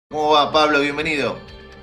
¿Cómo va, Pablo? Bienvenido.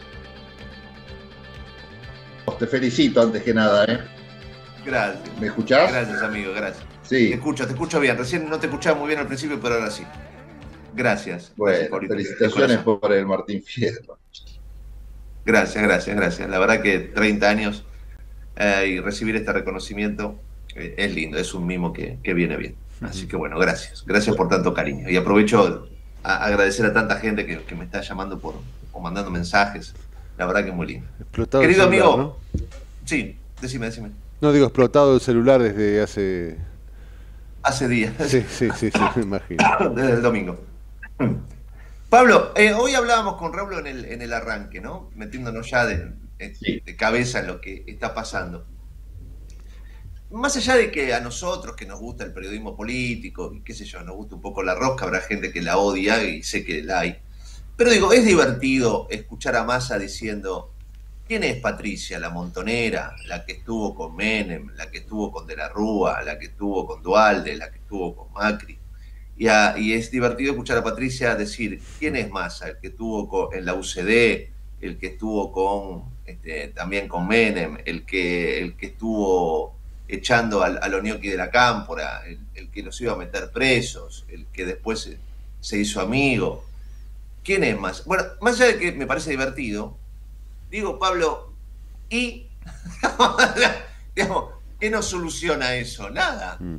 Te felicito antes que nada, ¿eh? Gracias. ¿Me escuchás? Gracias, amigo, gracias. Sí. Te escucho bien. Recién no te escuchaba muy bien al principio, pero ahora sí. Gracias, Bueno, Pablito, de felicitaciones corazón. por el Martín Fierro. Gracias. La verdad que 30 años y recibir este reconocimiento es lindo, es un mimo que viene bien. Así que bueno, gracias. Gracias por tanto cariño. Y aprovecho a agradecer a tanta gente que me está llamando o mandando mensajes. La verdad que es muy lindo. Explotado el Querido celular, ¿no? amigo, sí, decime. No digo explotado el celular desde hace... Hace días, Sí, me imagino. desde el domingo. Pablo, hoy hablábamos con Raúl en el arranque, ¿no? Metiéndonos ya Sí, de cabeza en lo que está pasando. Más allá de que a nosotros, que nos gusta el periodismo político, y qué sé yo, nos gusta un poco la rosca, habrá gente que la odia y sé que la hay. Pero digo, es divertido escuchar a Massa diciendo, ¿quién es Patricia, la montonera, la que estuvo con Menem, la que estuvo con De la Rúa, la que estuvo con Dualde, la que estuvo con Macri? Y es divertido escuchar a Patricia decir, ¿quién es Massa? El que estuvo en la UCD, el que estuvo también con Menem, el que estuvo echando a los gnocchi de la cámpora, el que los iba a meter presos, el que después se hizo amigo. ¿Quién es Massa? Bueno, más allá de que me parece divertido, digo, Pablo, ¿y digamos, qué nos soluciona eso? Nada. Mm.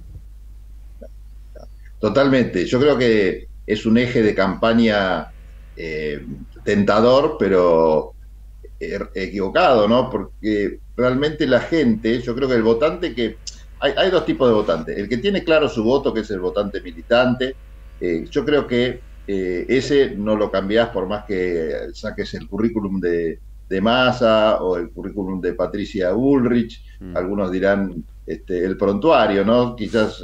totalmente. Yo creo que es un eje de campaña eh, tentador, pero equivocado, ¿no? Porque realmente la gente, yo creo que el votante que... Hay dos tipos de votantes. El que tiene claro su voto, que es el votante militante, yo creo que ese no lo cambiás por más que saques el currículum de Massa o el currículum de Patricia Bullrich. Mm. Algunos dirán el prontuario, ¿no? Quizás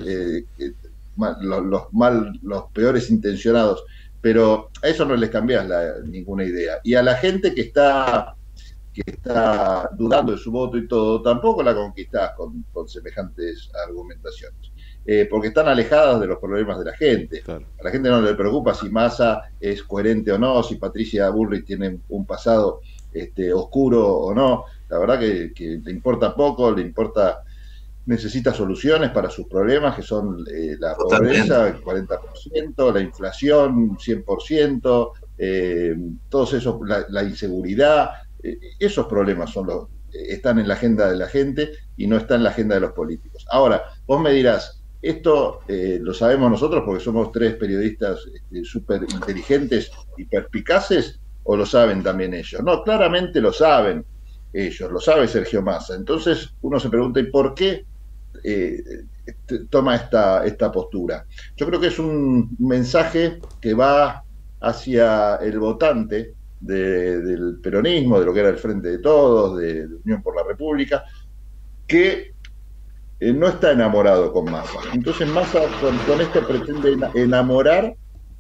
los peores intencionados, pero a eso no les cambias ninguna idea. Y a la gente que está dudando de su voto y todo, tampoco la conquistás con semejantes argumentaciones, porque están alejadas de los problemas de la gente. Claro. A la gente no le preocupa si Massa es coherente o no, si Patricia Bullrich tiene un pasado oscuro o no. La verdad que le importa poco, le importa, necesita soluciones para sus problemas, que son la Totalmente. pobreza, el 40%, la inflación, 100%, todos esos, la inseguridad. Esos problemas están en la agenda de la gente y no están en la agenda de los políticos. Ahora, vos me dirás, esto lo sabemos nosotros porque somos tres periodistas súper inteligentes y perspicaces, o lo saben también ellos. No, claramente lo saben ellos, lo sabe Sergio Massa. Entonces uno se pregunta, ¿y por qué eh, toma esta postura? Yo creo que es un mensaje que va hacia el votante del peronismo, de lo que era el Frente de Todos, de Unión por la República, que no está enamorado con Massa. Entonces Massa con esto pretende enamorar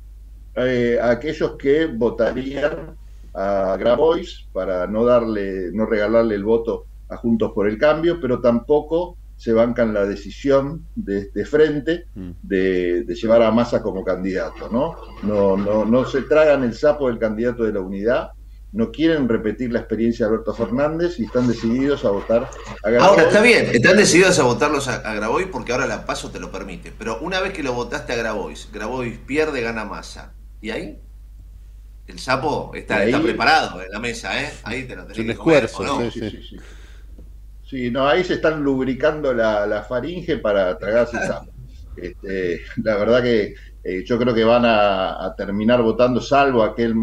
a aquellos que votarían a Grabois para no regalarle el voto a Juntos por el Cambio, pero tampoco se bancan la decisión de frente Mm. de llevar a Massa como candidato, ¿no? No se tragan el sapo del candidato de la unidad, no quieren repetir la experiencia de Alberto Fernández y están decididos a votar a Ahora, está Grabois. bien, están decididos a votarlos a Grabois porque ahora la PASO te lo permite. Pero una vez que lo votaste a Grabois pierde, gana Massa. ¿Y ahí? El sapo Y está ahí, preparado en la mesa, ¿eh? Ahí te lo Es tenés un que comer, ¿o esfuerzo, no? sí, sí, sí. sí, sí. Sí, no, ahí se están lubricando la faringe para tragarse el sapo. La verdad que yo creo que van a terminar votando, salvo aquel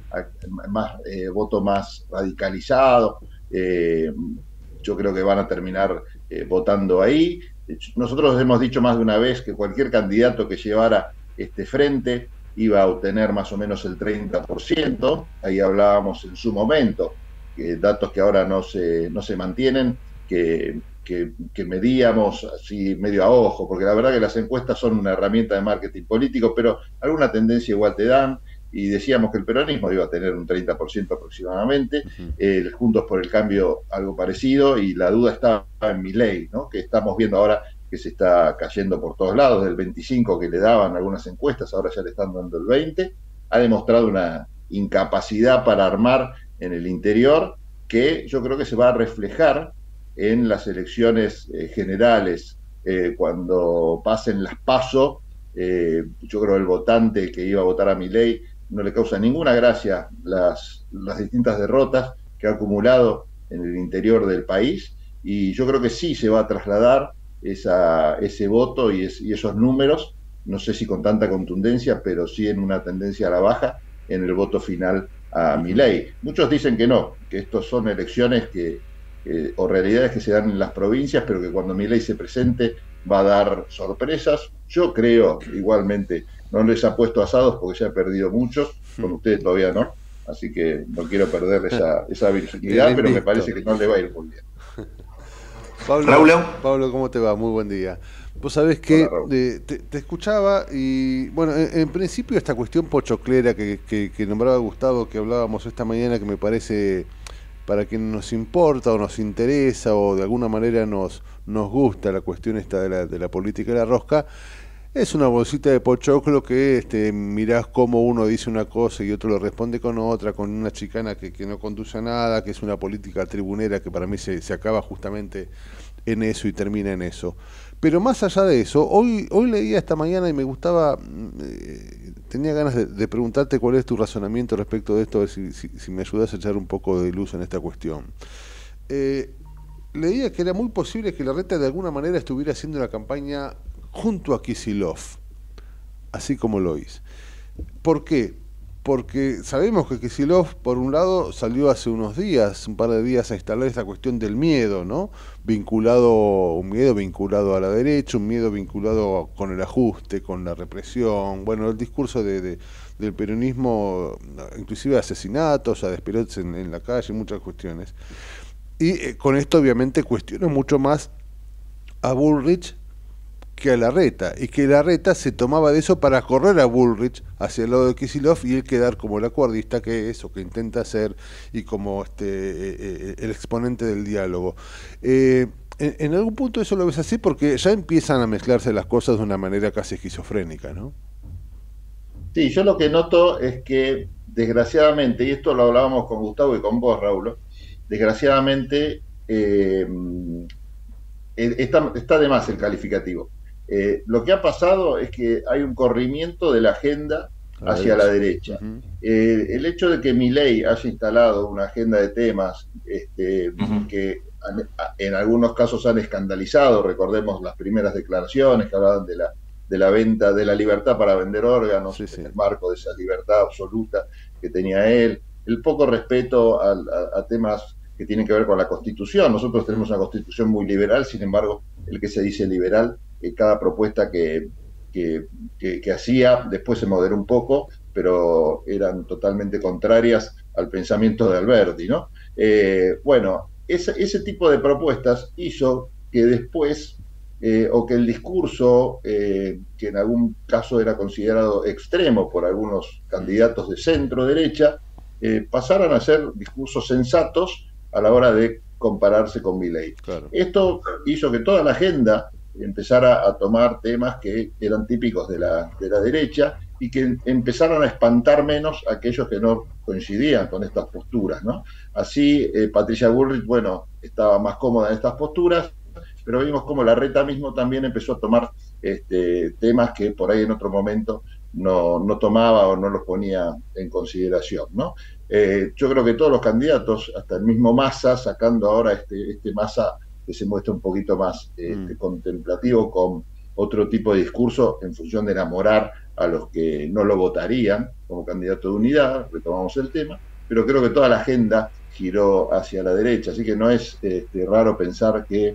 voto más radicalizado. Eh, yo creo que van a terminar votando ahí. Nosotros hemos dicho más de una vez que cualquier candidato que llevara este frente iba a obtener más o menos el 30%. Ahí hablábamos en su momento, datos que ahora no se mantienen, que medíamos así medio a ojo, porque la verdad que las encuestas son una herramienta de marketing político, pero alguna tendencia igual te dan, y decíamos que el peronismo iba a tener un 30% aproximadamente, Uh -huh. Juntos por el Cambio algo parecido, y la duda estaba en Milei, ¿no? Que estamos viendo ahora que se está cayendo por todos lados, del 25 que le daban algunas encuestas, ahora ya le están dando el 20, ha demostrado incapacidad para armar en el interior, que yo creo que se va a reflejar en las elecciones generales, cuando pasen las PASO. Yo creo que el votante que iba a votar a Milei no le causa ninguna gracia las distintas derrotas que ha acumulado en el interior del país, y yo creo que sí se va a trasladar ese voto y esos números, no sé si con tanta contundencia, pero sí en una tendencia a la baja en el voto final a Milei. Muchos dicen que no, que estos son elecciones o realidades que se dan en las provincias, pero que cuando Milei se presente va a dar sorpresas. Yo creo, igualmente, no les ha puesto asados porque ya ha perdido muchos, con ustedes todavía no, así que no quiero perder esa virginidad, pero me parece que no le va a ir muy bien. Pablo, ¿cómo te va? Muy buen día. Vos sabés que te escuchaba y, bueno, en principio esta cuestión pochoclera que nombraba Gustavo, que hablábamos esta mañana, que me parece, para quien nos importa o nos interesa o de alguna manera nos gusta la cuestión esta de la política de la rosca, es una bolsita de pochoclo que mirás cómo uno dice una cosa y otro lo responde con otra, con una chicana que no conduce a nada, que es una política tribunera que para mí se acaba justamente en eso y termina en eso. Pero más allá de eso, hoy leía esta mañana y me gustaba, tenía ganas de preguntarte cuál es tu razonamiento respecto de esto, a ver si me ayudas a echar un poco de luz en esta cuestión. Leía que era muy posible que Larreta de alguna manera estuviera haciendo la campaña junto a Kicillof, así como lo hizo. ¿Por qué? Porque sabemos que Kicillof, por un lado, salió hace un par de días, a instalar esta cuestión del miedo, ¿no? Un miedo vinculado a la derecha, un miedo vinculado con el ajuste, con la represión, bueno, el discurso del peronismo, inclusive asesinatos, a despirotes en la calle, muchas cuestiones. Y con esto obviamente cuestiono mucho más a Bullrich que a Larreta, y que Larreta se tomaba de eso para correr a Bullrich hacia el lado de Kicillof y él quedar como el acuerdista que es o que intenta ser, y como el exponente del diálogo. En algún punto eso lo ves así, porque ya empiezan a mezclarse las cosas de una manera casi esquizofrénica, ¿no? Sí, yo lo que noto es que, desgraciadamente, y esto lo hablábamos con Gustavo y con vos, Raúl, desgraciadamente está de más el calificativo. Lo que ha pasado es que hay un corrimiento de la agenda hacia la derecha. El hecho de que Milei haya instalado una agenda de temas que en algunos casos han escandalizado, recordemos las primeras declaraciones que hablaban de la venta, de la libertad para vender órganos, en el marco de esa libertad absoluta que tenía él, el poco respeto a temas que tienen que ver con la Constitución. Nosotros tenemos una Constitución muy liberal, sin embargo, el que se dice liberal, cada propuesta que hacía, después se moderó un poco, pero eran totalmente contrarias al pensamiento de Alberti, ¿no? Bueno, ese tipo de propuestas hizo que después, o que el discurso, que en algún caso era considerado extremo por algunos candidatos de centro-derecha, pasaran a ser discursos sensatos a la hora de compararse con Milei. Claro. Esto hizo que toda la agenda empezara a tomar temas que eran típicos de la derecha y que empezaron a espantar menos a aquellos que no coincidían con estas posturas, ¿no? Así, Patricia Bullrich, bueno, estaba más cómoda en estas posturas, pero vimos como Larreta mismo también empezó a tomar temas que por ahí en otro momento no tomaba o no los ponía en consideración, ¿no? Yo creo que todos los candidatos, hasta el mismo Massa, sacando ahora este Massa que se muestra un poquito más contemplativo, con otro tipo de discurso en función de enamorar a los que no lo votarían como candidato de unidad, retomamos el tema, pero creo que toda la agenda giró hacia la derecha, así que no es raro pensar que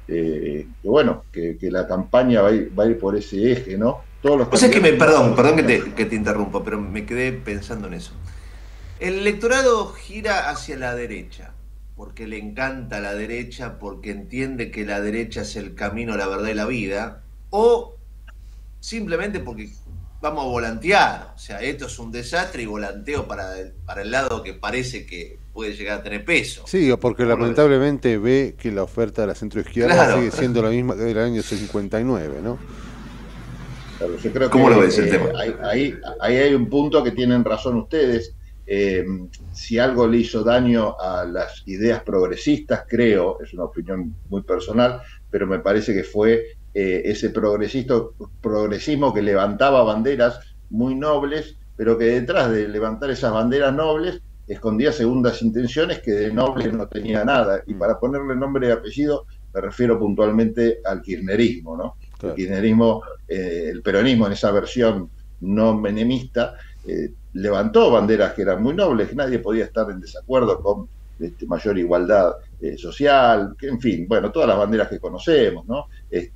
la campaña va a ir por ese eje, ¿no? Todos los perdón que te interrumpo, pero me quedé pensando en eso. El electorado gira hacia la derecha, porque le encanta la derecha, porque entiende que la derecha es el camino, la verdad y la vida, o simplemente porque vamos a volantear, o sea, esto es un desastre y volanteo para el lado que parece que puede llegar a tener peso. Sí, o porque lamentablemente ve que la oferta de la centroizquierda sigue siendo la misma que del año 59, ¿no? Claro, yo creo ¿Cómo lo ves el tema? Ahí hay un punto que tienen razón ustedes, Si algo le hizo daño a las ideas progresistas, creo, es una opinión muy personal, pero me parece que fue ese progresismo que levantaba banderas muy nobles, pero que detrás de levantar esas banderas nobles escondía segundas intenciones que de noble no tenía nada. Y para ponerle nombre y apellido me refiero puntualmente al kirchnerismo, ¿no? Claro. El kirchnerismo, el peronismo en esa versión no menemista, levantó banderas que eran muy nobles, que nadie podía estar en desacuerdo con mayor igualdad social, que, en fin, bueno, todas las banderas que conocemos, ¿no?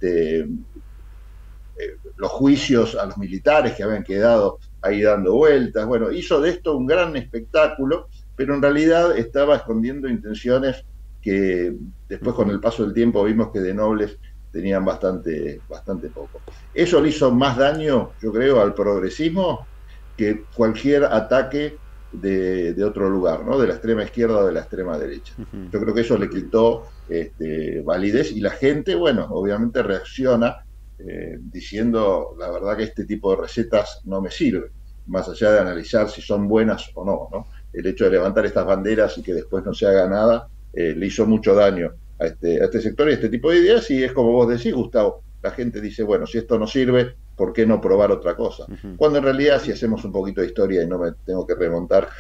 Los juicios a los militares que habían quedado ahí dando vueltas, bueno, hizo de esto un gran espectáculo, pero en realidad estaba escondiendo intenciones que después con el paso del tiempo vimos que de nobles tenían bastante poco. Eso le hizo más daño, yo creo, al progresismo que cualquier ataque de otro lugar, ¿no? De la extrema izquierda o de la extrema derecha. Yo creo que eso le quitó validez y la gente, bueno, obviamente reacciona diciendo la verdad que este tipo de recetas no me sirve, más allá de analizar si son buenas o no, ¿no? El hecho de levantar estas banderas y que después no se haga nada le hizo mucho daño a este sector y a este tipo de ideas, y es como vos decís, Gustavo, la gente dice, bueno, si esto no sirve, ¿por qué no probar otra cosa? Cuando en realidad, si hacemos un poquito de historia, y no me tengo que remontar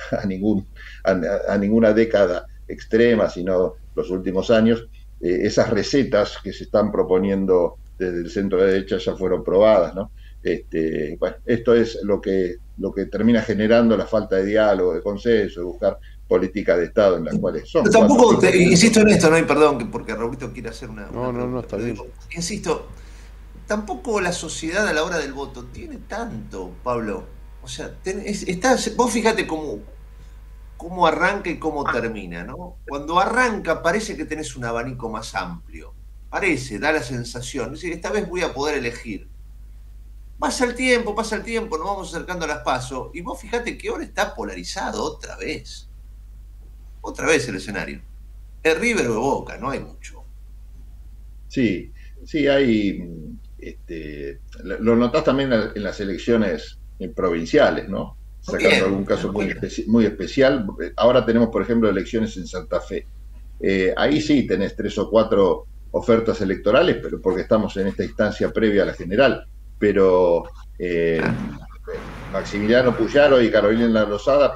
a ninguna década extrema, sino los últimos años, esas recetas que se están proponiendo desde el centro de derecha ya fueron probadas, ¿no? Bueno, esto es lo que termina generando la falta de diálogo, de consenso, de buscar políticas de Estado en las cuales son. Pero tampoco, insisto en esto, ¿no? Y perdón, porque Raulito quiere hacer una... No, está bien. Insisto, tampoco la sociedad a la hora del voto tiene tanto, Pablo. O sea, vos fíjate cómo arranca y cómo termina, ¿no? Cuando arranca parece que tenés un abanico más amplio. Da la sensación. Es decir, esta vez voy a poder elegir. Pasa el tiempo, nos vamos acercando a las PASO, y vos fíjate que ahora está polarizado otra vez. Otra vez el escenario. Es River o Boca, no hay mucho. Sí, hay... lo notás también en las elecciones provinciales, ¿no? Sacando algún caso muy especial. Ahora tenemos, por ejemplo, elecciones en Santa Fe. Ahí sí tenés 3 o 4 ofertas electorales, pero porque estamos en esta instancia previa a la general. Pero Maximiliano Puyaro y Carolina Lozada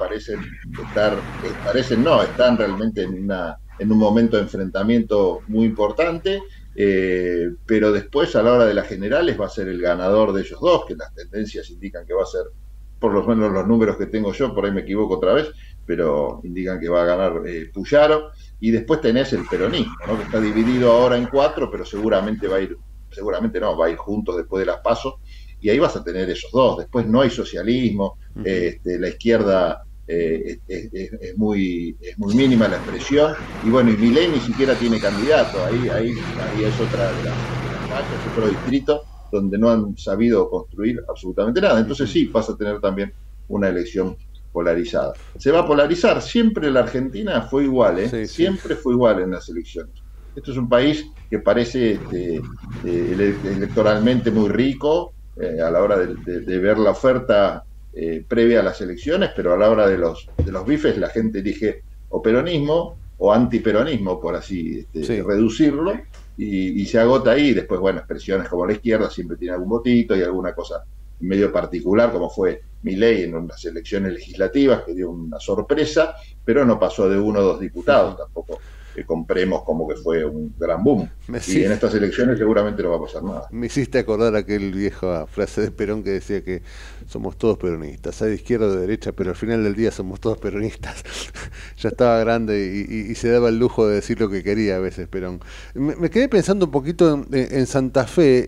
están realmente en un momento de enfrentamiento muy importante, pero después a la hora de las generales va a ser el ganador de ellos dos, que las tendencias indican que va a ser, por lo menos los números que tengo yo, por ahí me equivoco otra vez, pero indican que va a ganar Puyaro, y después tenés el peronismo, ¿no? Que está dividido ahora en 4, pero seguramente va a ir juntos después de las PASO, y ahí vas a tener esos dos. Después no hay socialismo, la izquierda es muy mínima la expresión, y bueno, y Milei ni siquiera tiene candidato. Ahí es otra de las fallas, otro distrito donde no han sabido construir absolutamente nada. Entonces sí, vas a tener también una elección polarizada. Se va a polarizar. Siempre la Argentina fue igual, siempre fue igual en las elecciones. Esto es un país que parece electoralmente muy rico a la hora de ver la oferta previa a las elecciones, pero a la hora de los bifes la gente elige o peronismo o antiperonismo, por así reducirlo, y se agota ahí. Después, bueno, expresiones como la izquierda siempre tiene algún votito y alguna cosa medio particular, como fue Milei en unas elecciones legislativas que dio una sorpresa, pero no pasó de 1 o 2 diputados, tampoco compremos como que fue un gran boom. Y en estas elecciones seguramente no va a pasar nada. Me hiciste acordar aquel vieja frase de Perón que decía que somos todos peronistas, hay de izquierda o de derecha, pero al final del día somos todos peronistas. Ya estaba grande y se daba el lujo de decir lo que quería a veces Perón. Me quedé pensando un poquito en Santa Fe,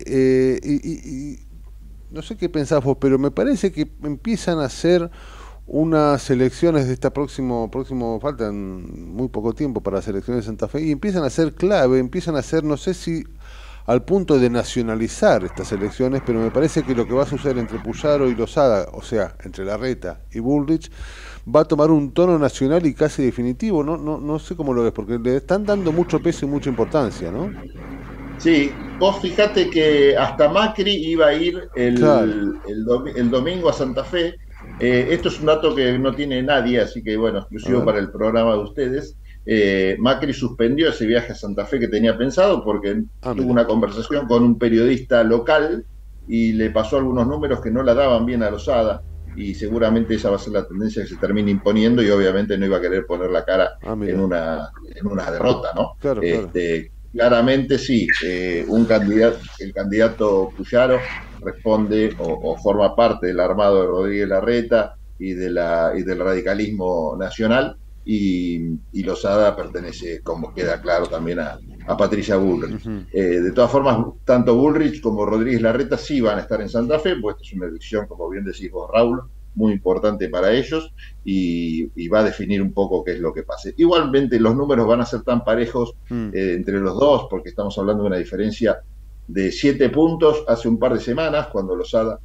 y no sé qué pensás vos, pero me parece que empiezan a ser unas elecciones de esta próximo, faltan muy poco tiempo para las elecciones de Santa Fe, y empiezan a ser clave, empiezan a ser, no sé si al punto de nacionalizar estas elecciones, pero me parece que lo que va a suceder entre Puyaro y Lozada, o sea, entre Larreta y Bullrich, va a tomar un tono nacional y casi definitivo. No sé cómo lo ves, porque le están dando mucho peso y mucha importancia, ¿no? Sí, vos fíjate que hasta Macri iba a ir el domingo a Santa Fe, Esto es un dato que no tiene nadie, así que bueno, exclusivo para el programa de ustedes. Macri suspendió ese viaje a Santa Fe que tenía pensado porque tuvo una conversación con un periodista local y le pasó algunos números que no la daban bien a Lozada, y seguramente esa va a ser la tendencia que se termine imponiendo, y obviamente no iba a querer poner la cara en una derrota, ¿no? Claro, claro. Claramente sí, el candidato Puyaro responde o forma parte del armado de Rodríguez Larreta y del radicalismo nacional, y Lozada pertenece, como queda claro, también a Patricia Bullrich. De todas formas, tanto Bullrich como Rodríguez Larreta sí van a estar en Santa Fe, pues esta es una elección, como bien decís vos, Raúl, muy importante para ellos, y va a definir un poco qué es lo que pase. Igualmente los números van a ser tan parejos entre los dos, porque estamos hablando de una diferencia de 7 puntos hace un par de semanas, cuando Lozada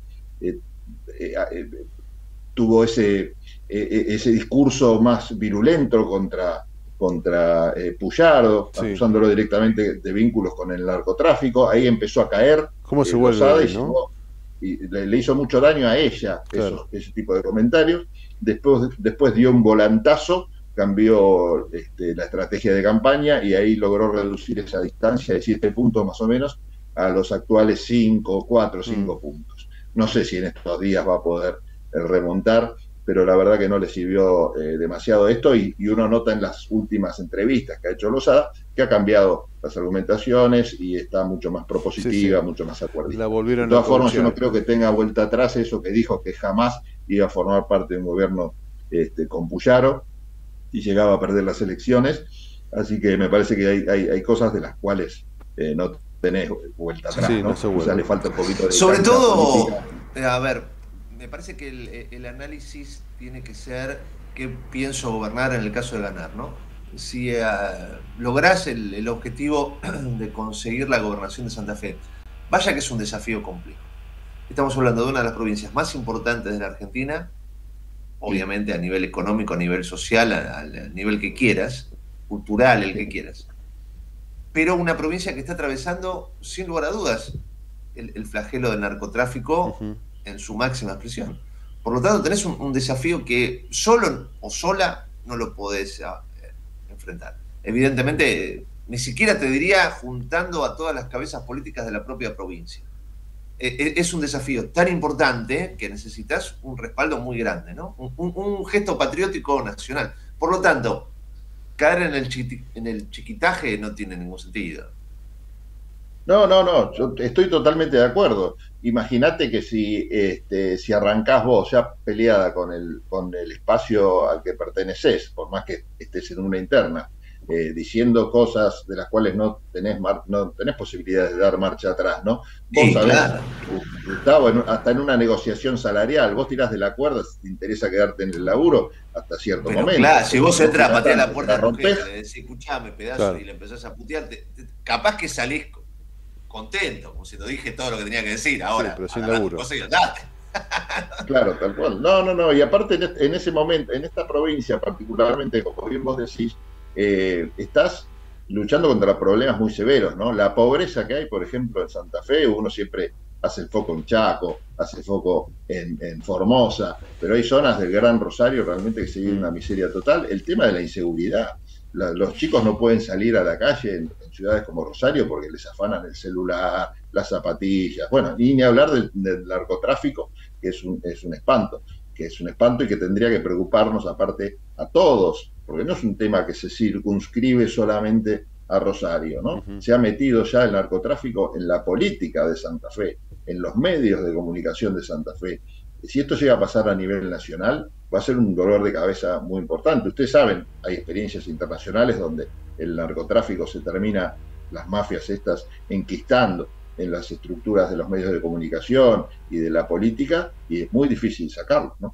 tuvo ese discurso más virulento contra Puyaro, sí, acusándolo directamente de vínculos con el narcotráfico. Ahí empezó a caer. ¿Cómo se vuelve ahí, ¿no? Y le hizo mucho daño a ella, claro, ese tipo de comentarios. Después dio un volantazo, cambió la estrategia de campaña, y ahí logró reducir esa distancia de 7 puntos más o menos a los actuales 4 o 5 puntos. No sé si en estos días va a poder remontar, pero la verdad que no le sirvió demasiado esto, y uno nota en las últimas entrevistas que ha hecho Lozada que ha cambiado las argumentaciones y está mucho más propositiva, sí, mucho más acuerdista. De todas formas, yo no creo que tenga vuelta atrás eso que dijo, que jamás iba a formar parte de un gobierno con Puyaro y llegaba a perder las elecciones, así que me parece que hay cosas de las cuales no tenés vuelta atrás, sí, ¿no? O sea, le falta un poquito de... Sobre todo, a ver, me parece que el análisis tiene que ser qué pienso gobernar en el caso de ganar, ¿no? Si lográs el objetivo de conseguir la gobernación de Santa Fe, vaya que es un desafío complejo. Estamos hablando de una de las provincias más importantes de la Argentina, obviamente a nivel económico, a nivel social, al nivel que quieras, cultural, el que quieras. Pero una provincia que está atravesando, sin lugar a dudas, el flagelo del narcotráfico en su máxima expresión. Por lo tanto, tenés un desafío que solo o sola no lo podés enfrentar. Evidentemente, ni siquiera te diría juntando a todas las cabezas políticas de la propia provincia. Es un desafío tan importante que necesitas un respaldo muy grande, ¿no? Un gesto patriótico nacional. Por lo tanto, caer en el chiquitaje no tiene ningún sentido. No, yo estoy totalmente de acuerdo. Imagínate que si arrancás vos ya peleada con el espacio al que perteneces, por más que estés en una interna, diciendo cosas de las cuales no tenés posibilidades de dar marcha atrás, ¿no? Vos sí, sabés, claro, Gustavo, hasta en una negociación salarial, vos tirás de la cuerda si te interesa quedarte en el laburo hasta cierto momento. Claro, si vos entras a patear la puerta de la mujer, le decís, escuchame, pedazo, claro, y le empezás a putear, capaz que salís contento, como si te dije todo lo que tenía que decir. Ahora, sí, pero sin laburo. Claro, tal cual. No, y aparte en ese momento, en esta provincia particularmente, como bien vos decís, estás luchando contra problemas muy severos, ¿no? La pobreza que hay, por ejemplo, en Santa Fe, uno siempre hace el foco en Chaco, hace el foco en Formosa, pero hay zonas del Gran Rosario realmente que se vive una miseria total. El tema de la inseguridad. Los chicos no pueden salir a la calle en ciudades como Rosario porque les afanan el celular, las zapatillas, bueno, y ni hablar del narcotráfico, que es un espanto, y que tendría que preocuparnos aparte a todos, porque no es un tema que se circunscribe solamente a Rosario, ¿no? Se ha metido ya el narcotráfico en la política de Santa Fe, en los medios de comunicación de Santa Fe. Si esto llega a pasar a nivel nacional, va a ser un dolor de cabeza muy importante. Ustedes saben, hay experiencias internacionales donde el narcotráfico se termina, las mafias estas, enquistando en las estructuras de los medios de comunicación y de la política, y es muy difícil sacarlo, ¿no?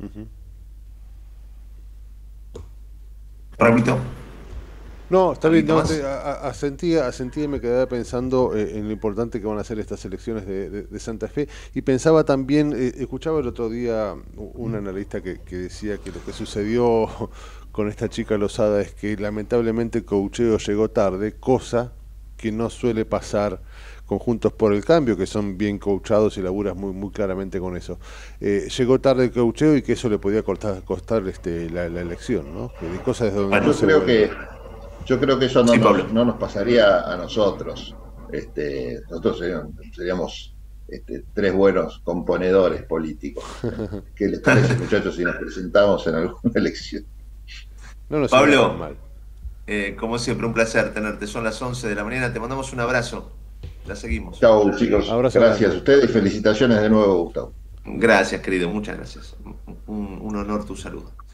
Repito. No, está bien, no, asentía y me quedaba pensando en lo importante que van a ser estas elecciones de Santa Fe, y pensaba también, escuchaba el otro día un analista que decía que lo que sucedió con esta chica Lozada es que lamentablemente el coacheo llegó tarde, cosa que no suele pasar con Juntos por el Cambio, que son bien coachados y laburas muy claramente con eso. Llegó tarde el coacheo y que eso le podía costar la elección, ¿no? Que de cosas de donde Bueno, no se vuelve. Yo creo que eso Sí, Pablo. no nos pasaría a nosotros. Nosotros seríamos tres buenos componedores políticos. ¿Qué les parece, muchachos, si nos presentamos en alguna elección? No nos iría tan Pablo, mal. como siempre, un placer tenerte. Son las 11 de la mañana. Te mandamos un abrazo. La seguimos. Chau, chicos. Abrazo Gracias grande. a ustedes y felicitaciones de nuevo, Gustavo. Gracias, querido. Muchas gracias. Un honor tu saludo.